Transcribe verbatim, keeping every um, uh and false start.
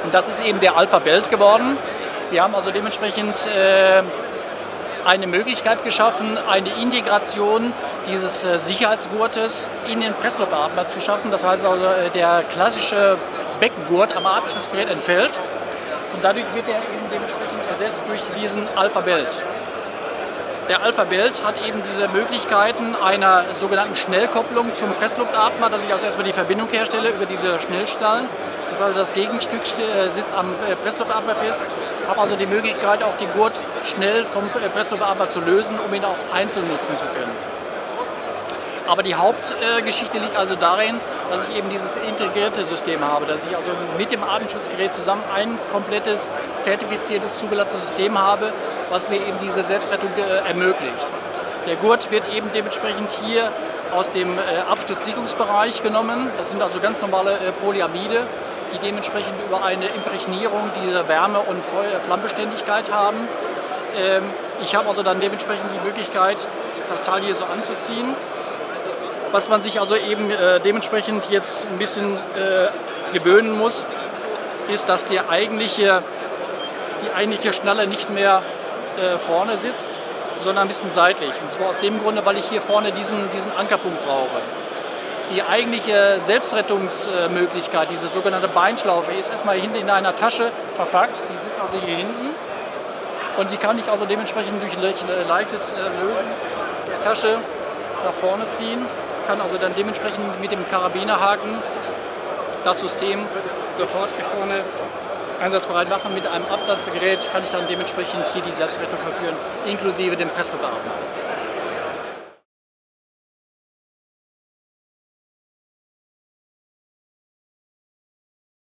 Und das ist eben der Alpha Belt geworden. Wir haben also dementsprechend äh, eine Möglichkeit geschaffen, eine Integration dieses äh, Sicherheitsgurtes in den Pressluftatmer zu schaffen. Das heißt also, äh, der klassische Beckengurt am Atemschutzgerät entfällt und dadurch wird er eben dementsprechend ersetzt durch diesen Alpha Belt. Der Alpha Belt hat eben diese Möglichkeiten einer sogenannten Schnellkopplung zum Pressluftatmer, dass ich also erstmal die Verbindung herstelle über diese Schnellschnallen. Das heißt, das Gegenstück sitzt am Pressluftatmer fest. Ich habe also die Möglichkeit, auch den Gurt schnell vom Pressluftatmer zu lösen, um ihn auch einzeln nutzen zu können. Aber die Hauptgeschichte liegt also darin, dass ich eben dieses integrierte System habe, dass ich also mit dem Atemschutzgerät zusammen ein komplettes, zertifiziertes, zugelassenes System habe, was mir eben diese Selbstrettung äh, ermöglicht. Der Gurt wird eben dementsprechend hier aus dem äh, Absturzsicherungsbereich genommen. Das sind also ganz normale äh, Polyamide, die dementsprechend über eine Imprägnierung diese Wärme- und Flammbeständigkeit haben. Ähm, ich habe also dann dementsprechend die Möglichkeit, das Teil hier so anzuziehen. Was man sich also eben äh, dementsprechend jetzt ein bisschen äh, gewöhnen muss, ist, dass der eigentliche, die eigentliche Schnalle nicht mehr äh, vorne sitzt, sondern ein bisschen seitlich. Und zwar aus dem Grunde, weil ich hier vorne diesen, diesen Ankerpunkt brauche. Die eigentliche Selbstrettungsmöglichkeit, diese sogenannte Beinschlaufe, ist erstmal hinten in einer Tasche verpackt. Die sitzt also hier hinten. Und die kann ich also dementsprechend durch leichtes Lösen der Tasche nach vorne ziehen. Kann also dann dementsprechend mit dem Karabinerhaken das System sofort hier vorne einsatzbereit machen. Mit einem Absatzgerät kann ich dann dementsprechend hier die Selbstrettung verführen, inklusive dem Pressluftatmer.